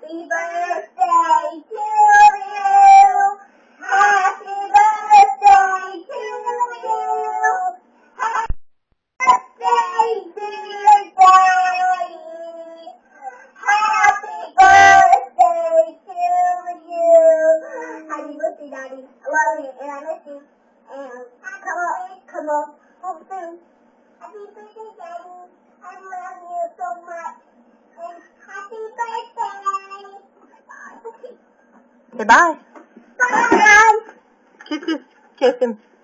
Happy birthday to you. Happy birthday to you. Happy birthday, dear Daddy. Happy birthday to you. Happy birthday, Daddy. I love you and I miss you. And come on, home soon. Happy birthday, Daddy. I love you so much. And happy birthday. Say bye. Bye. Kiss him.